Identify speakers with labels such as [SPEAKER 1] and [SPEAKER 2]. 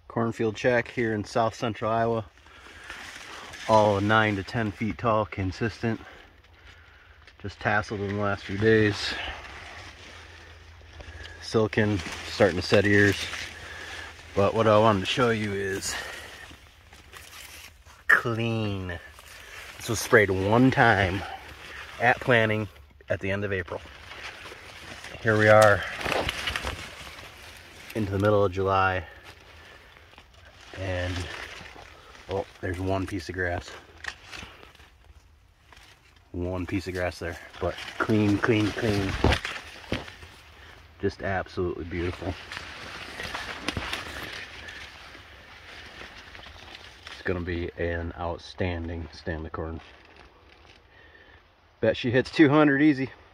[SPEAKER 1] Cornfield check here in south central Iowa. All 9 to 10 feet tall, consistent. Just tasseled in the last few days. Silicon starting to set ears. But what I wanted to show you is clean. This was sprayed one time at planting at the end of April. Here we are into the middle of July, and oh, there's one piece of grass. One piece of grass there, but clean, clean, clean. Just absolutely beautiful. It's gonna be an outstanding stand of corn. Bet she hits 200 easy.